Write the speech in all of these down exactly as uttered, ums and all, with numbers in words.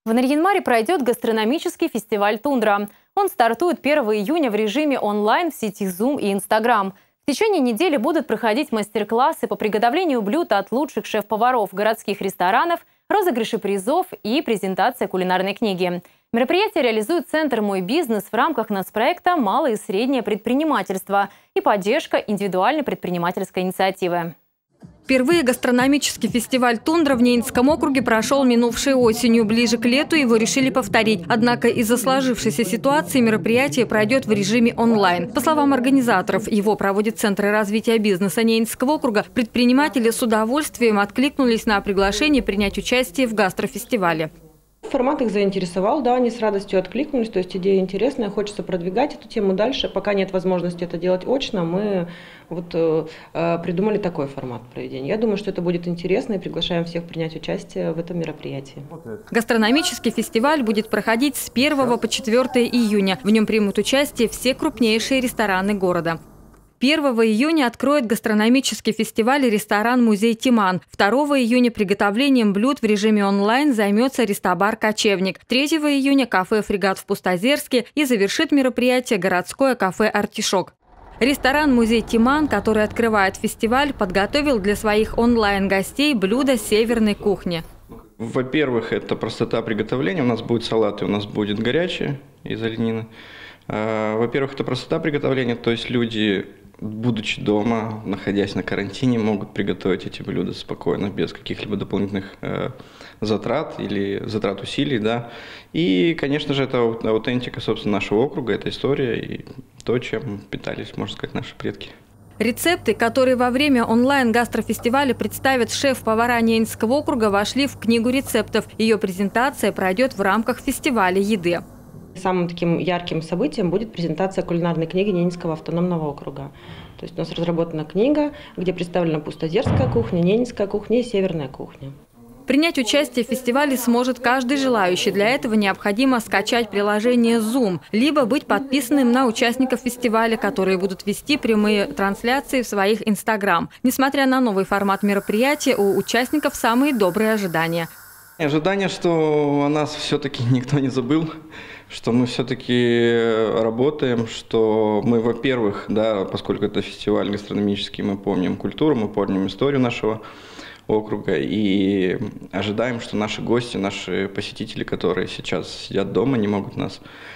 В Нарьян-Маре пройдет гастрономический фестиваль «Тундра». Он стартует первого июня в режиме онлайн в сети Zoom и Instagram. В течение недели будут проходить мастер-классы по приготовлению блюд от лучших шеф-поваров городских ресторанов, розыгрыши призов и презентация кулинарной книги. Мероприятие реализует Центр «Мой бизнес» в рамках нацпроекта «Малое и среднее предпринимательство» и поддержка индивидуальной предпринимательской инициативы. Впервые гастрономический фестиваль «Тундра» в Ненецком округе прошел минувшей осенью. Ближе к лету его решили повторить. Однако из-за сложившейся ситуации мероприятие пройдет в режиме онлайн. По словам организаторов, его проводит Центр развития бизнеса Ненецкого округа. Предприниматели с удовольствием откликнулись на приглашение принять участие в гастрофестивале. Формат их заинтересовал, да, они с радостью откликнулись, то есть идея интересная, хочется продвигать эту тему дальше. Пока нет возможности это делать очно, мы вот э, придумали такой формат проведения. Я думаю, что это будет интересно и приглашаем всех принять участие в этом мероприятии. Гастрономический фестиваль будет проходить с первого по четвёртое июня. В нем примут участие все крупнейшие рестораны города. первого июня откроет гастрономический фестиваль ресторан-музей «Тиман». второго июня приготовлением блюд в режиме онлайн займется рестобар «Кочевник». третьего июня кафе «Фрегат» в Пустозерске и завершит мероприятие городское кафе «Артишок». Ресторан-музей «Тиман», который открывает фестиваль, подготовил для своих онлайн-гостей блюда северной кухни. Во-первых, это простота приготовления. У нас будет салат, и у нас будет горячее из оленины. Во-первых, это простота приготовления, то есть люди, будучи дома, находясь на карантине, могут приготовить эти блюда спокойно, без каких-либо дополнительных э, затрат или затрат усилий, да. И, конечно же, это аутентика, собственно, нашего округа, это история и то, чем питались, можно сказать, наши предки. Рецепты, которые во время онлайн-гастрофестиваля представят шеф-повара Ненецкого округа, вошли в книгу рецептов. Ее презентация пройдет в рамках фестиваля еды. Самым таким ярким событием будет презентация кулинарной книги Ненецкого автономного округа. То есть у нас разработана книга, где представлена Пустозерская кухня, Ненецкая кухня и Северная кухня. Принять участие в фестивале сможет каждый желающий. Для этого необходимо скачать приложение Zoom, либо быть подписанным на участников фестиваля, которые будут вести прямые трансляции в своих Instagram. Несмотря на новый формат мероприятия, у участников самые добрые ожидания. Ожидание, что о нас все-таки никто не забыл, что мы все-таки работаем, что мы, во-первых, да, поскольку это фестиваль гастрономический, мы помним культуру, мы помним историю нашего округа и ожидаем, что наши гости, наши посетители, которые сейчас сидят дома, не могут нас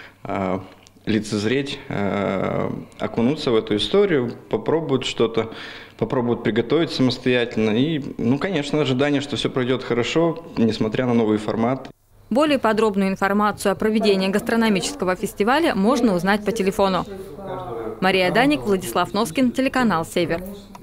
э, лицезреть, э, окунуться в эту историю, попробуют что-то, попробуют приготовить самостоятельно. И, ну, конечно, ожидание, что все пройдет хорошо, несмотря на новый формат. Более подробную информацию о проведении гастрономического фестиваля можно узнать по телефону. Мария Даник, Владислав Носкин, телеканал «Север».